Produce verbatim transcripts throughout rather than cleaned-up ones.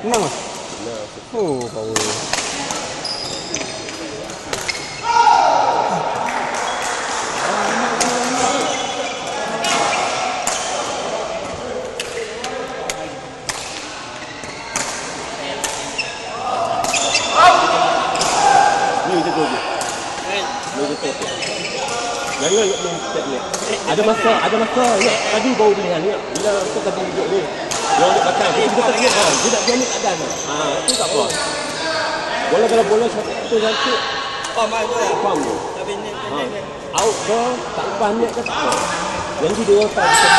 Menang mas? Oh, power. Jangan ni. Ada masa, ada masa. Ya, tadi baru pilihan ni. Bila tu tadi duduk ni. Yang dia belakang. Dia tak ingat kan. Dia tak dia tak ada. Ah, tu tak apa. Bola kalau bola satu satu. Pam ah tu lah. Pam tu. Tapi ni ni. Out ke tak lepas net ke tak apa. Yang dia orang tak.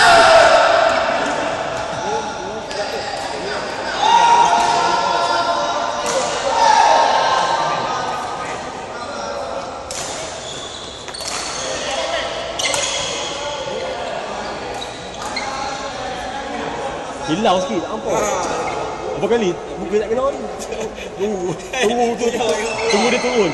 Hilau sikit, tak apa. Berapa kali? Buku tak kena orang. Tunggu, tunggu tu. Tunggu dia turun.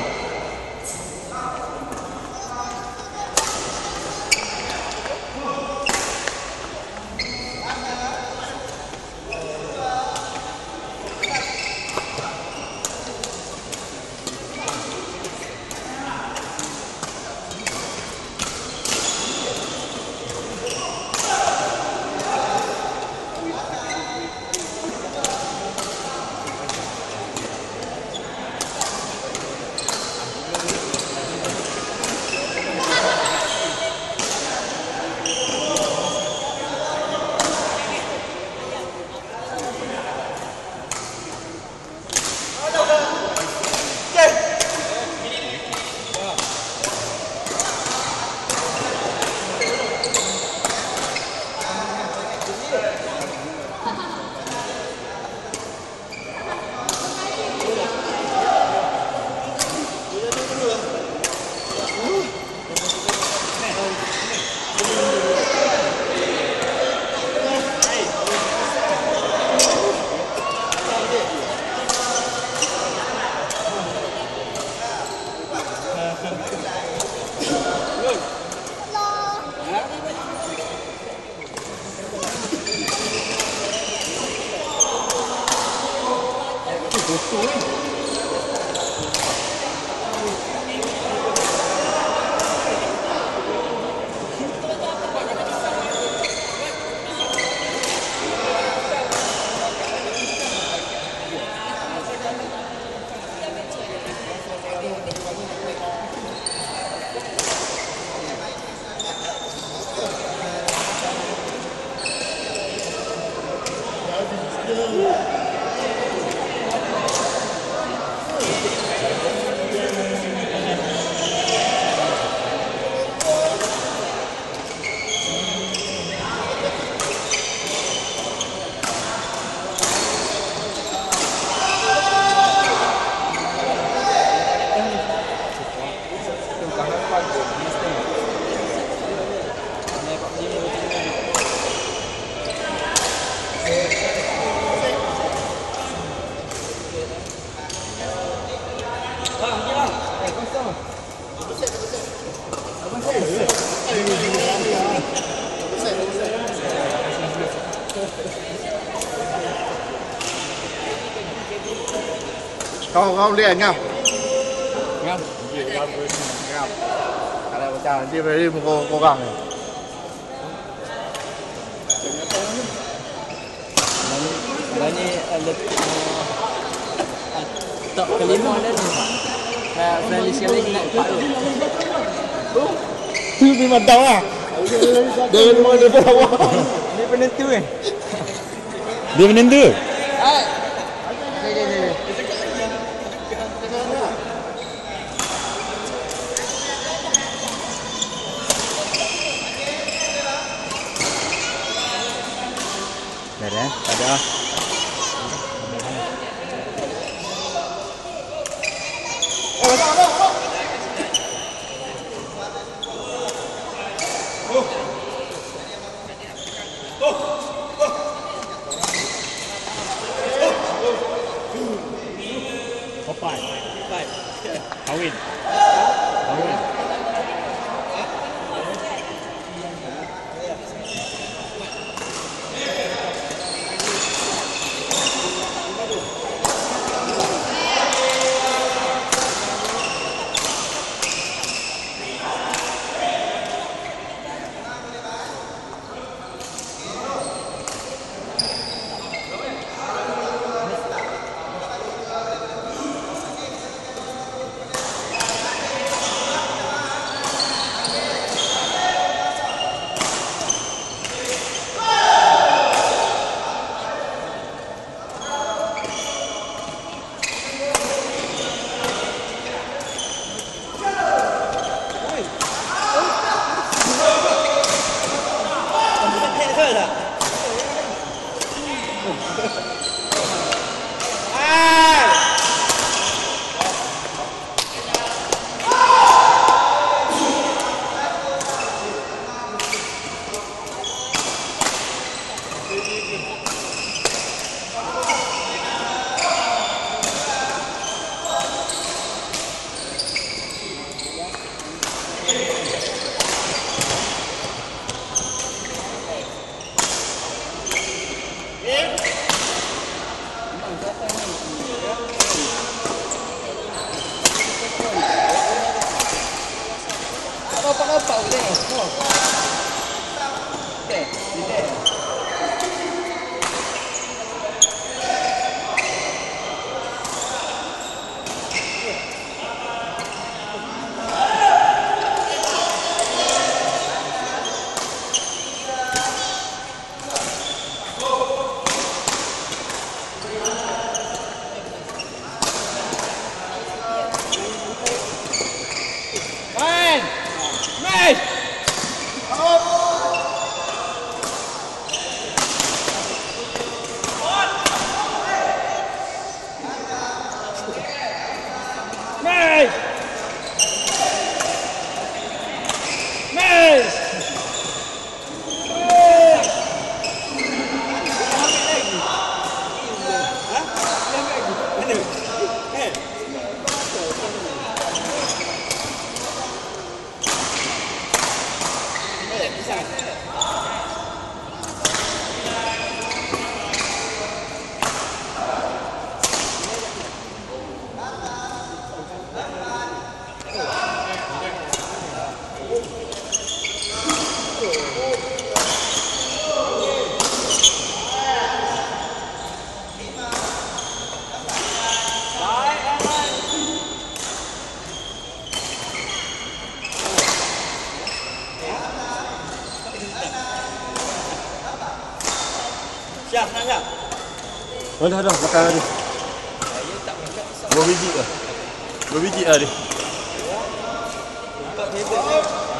Kau kau lihat ngam. Ngam. Ngam. Kalau macam dia beri muka korang ni. Kalau ni top kelima dah ni. Nah, friendly sekali nak empat tu. Tu memang tahu lah. Dia memang dia tahu. Dia penentu kan? Dia menentu. Ah. Jadi jadi. Dah dah, tak ada. Opai. Baik. Kawin. Kawin. Nampak boleh. Oh. Okey, bila. Syah, nak tak? Oh dah dah, makan dah dia. Dua biji lah. Dua biji lah dia. Empat biji lah.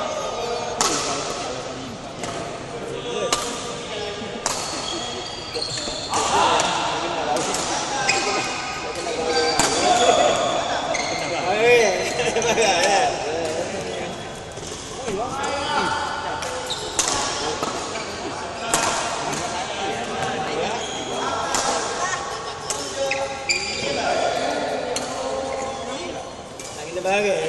Bahagia.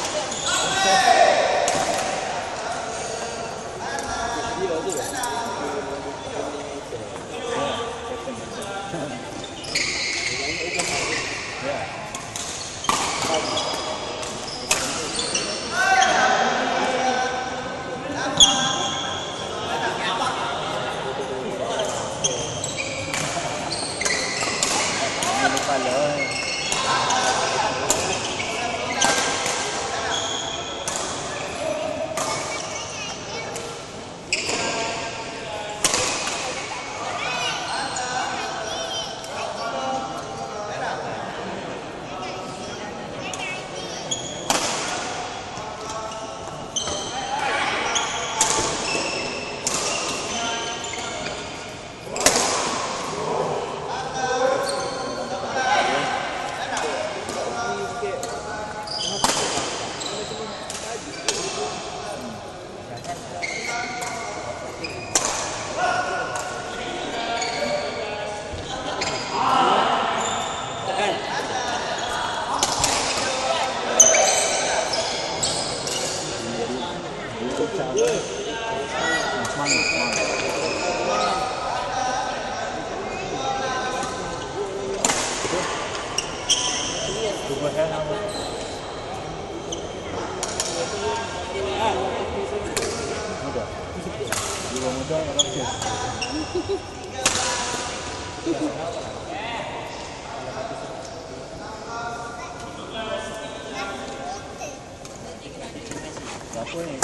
Berapa ni?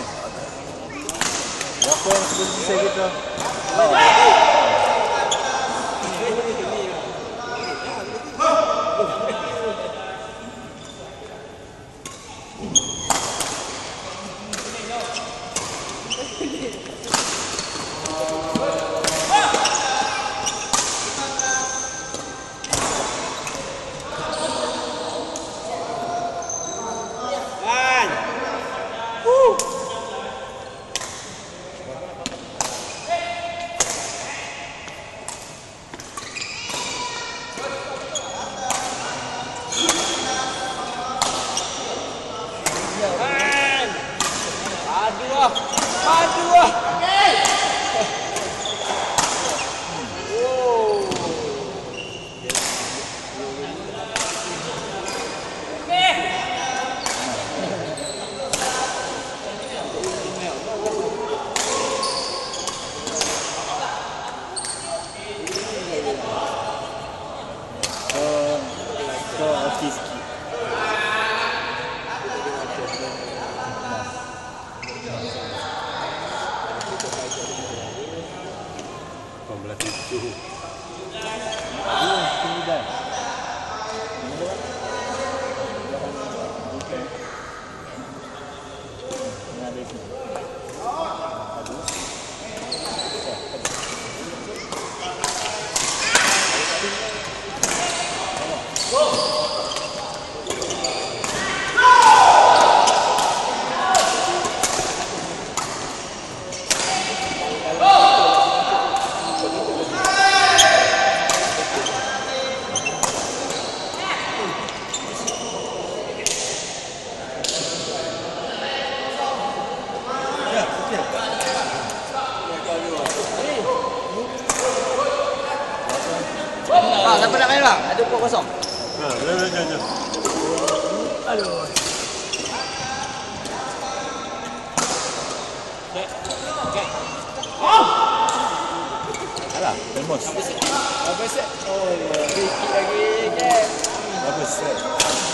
Berapa yang sudah selesai kita? Wah, padu ah. Pembelah itu. Ah, siapa nak main bang? Ada pokok kosong. Ha, jangan jangan. Aduh. Alah, temos. Apa set? Oh, sikit lagi. Okay. Bagus.